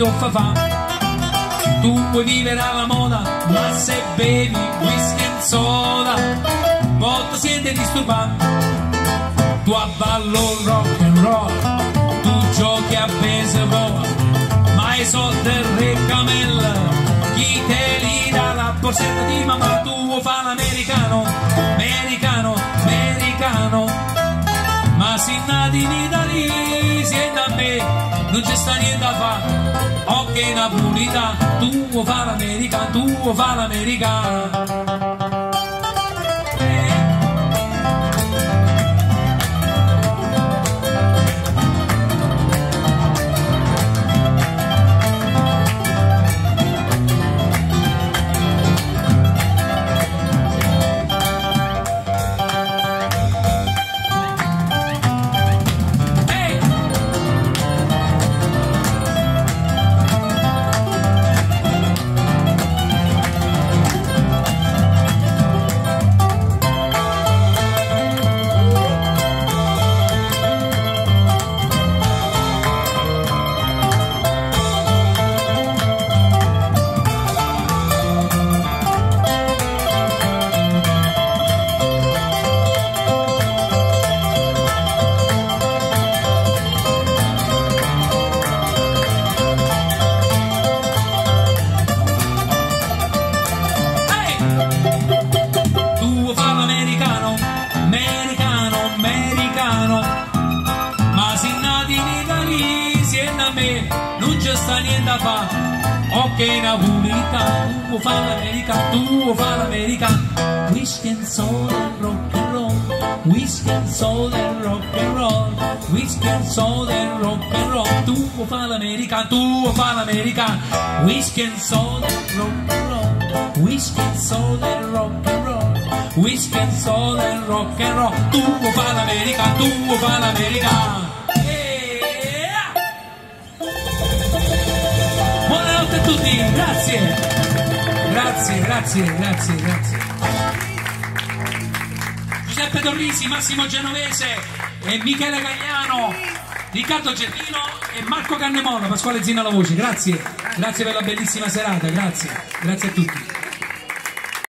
toffa fa. Tu vuoi vivere alla moda, ma se bevi whisky e soda molto siete disturbati. Tu avvallo rock and roll, tu giochi a baseball, ma i soldi del re Camel chi te li dà? La borsetta di mamma. Tu vuoi fare l'americano, americano, americano, ma se nati in Italia siete a me, non c'è sta niente da fare. Ok napolitano, tu vuoi fare l'americano, tu vuoi fare l'americano. Non c'è sta niente da fare. Ok napolitano, tu vuoi fare l'americano, tu vuoi fare l'americano. Whisky and soda and rock and roll, whisky and soda and rock and roll, whisky and soda and rock and roll. Tu vuoi fare l'americano, tu vuoi fare l'americano. Whisky and soda and rock and roll, whisky and soda and rock and roll, whisky and soda and rock and roll. Tu vuoi fare l'americano, tu vuoi fare l'americano. Buonanotte a tutti, grazie. Giuseppe Torrisi, Massimo Genovese e Michele Gagliano, Riccardo Gervino e Marco Cannemolla, Pasquale Zina alla voce, grazie per la bellissima serata, grazie a tutti.